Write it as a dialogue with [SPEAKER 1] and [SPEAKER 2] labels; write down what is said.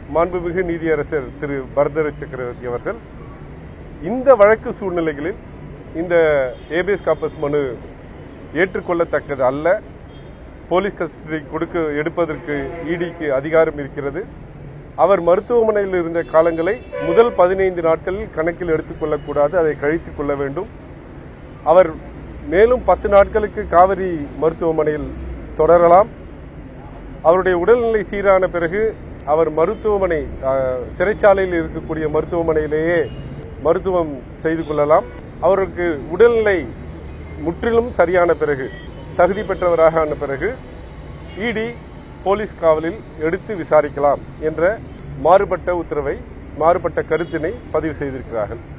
[SPEAKER 1] மாண்புமிகு நீதியரசர் திரு பரதர சக்கரவர்த்தி அவர்கள் இந்த வழக்கு சூழ்நிலைகளில் இந்த ஏபிஎஸ் கார்பஸ் மனு ஏற்றுக்கொள்ளத்தக்கது அல்ல. போலீஸ் கஸ்டடி எடுப்பதற்கு இடிக்கு அதிகாரம் இருக்கிறது. அவர் மருத்துவமனையில் இருந்த காலங்களை முதல் 15 நாட்களில் கணக்கில் எடுத்துக்கொள்ளக்கூடாது, அதை கழித்துக் கொள்ள வேண்டும். அவர் மேலும் 10 நாட்களுக்கு காவிரி மருத்துவமனையில் தொடரலாம். அவருடைய உடல்நிலை சீரான பிறகு அவர் மருத்துவமனை சிறைச்சாலையில் இருக்கக்கூடிய மருத்துவமனையிலேயே மருத்துவம் செய்து கொள்ளலாம். அவருக்கு உடல்நிலை முற்றிலும் சரியான பிறகு, தகுதி பெற்றவராக ஆன பிறகு இடி போலீஸ் காவலில் எடுத்து விசாரிக்கலாம் என்ற மாறுபட்ட கருத்தினை பதிவு செய்திருக்கிறார்கள்.